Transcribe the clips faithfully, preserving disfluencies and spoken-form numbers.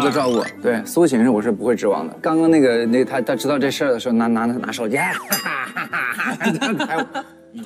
个照顾。对，苏醒是我是不会指望的。刚刚那个那他他知道这事儿的时候，拿拿拿手机，哈哈哈哈哈，这样抬我。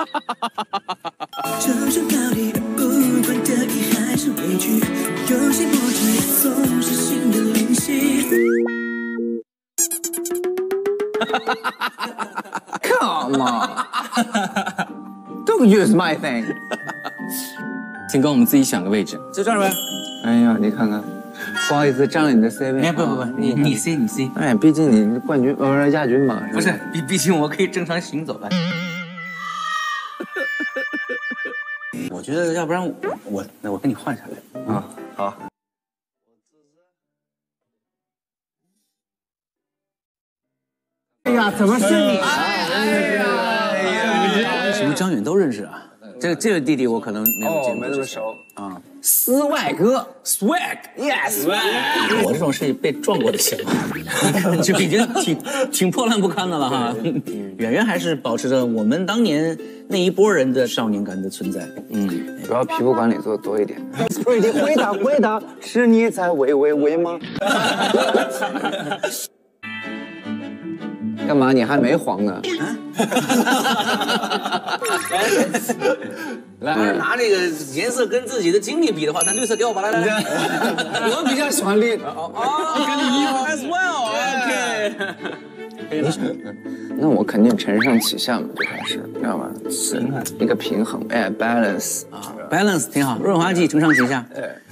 这种道理，不管得意还是委屈，有些默契总是心有灵犀。Come on，don't use my thing。请跟我们自己选个位置， 就这儿呗。 哎呀，你看看，不好意思，占了你的 C 位。 哎，不不不，你你 C 你 C。 哎，毕竟你冠军呃亚军嘛。 不是，毕毕竟我可以正常行走吧。我觉得要不然我我那我跟你换下来啊，好。哎呀，怎么是你？哎呀， 什么张远都认识啊？这个这个弟弟我可能没有见过， 没那么熟啊。 斯外哥 ，swag，yes， 我这种是被撞过的血嘛，就已经挺挺破烂不堪的了哈。远远还是保持着我们当年那一波人的少年感的存在。嗯， 主要皮肤管理做的多一点。回答回答，是你在喂喂喂吗？干嘛？你还没黄呢？ 来，拿这个颜色跟自己的经历比的话，那绿色给我吧，来来来。 我比较喜欢绿的。 哦，跟你一样 as well，OK。 那我肯定承上启下嘛，这还是知道吗？是一个平衡，哎 ，balance 啊 ，balance 挺好，润滑剂承上启下。 哎。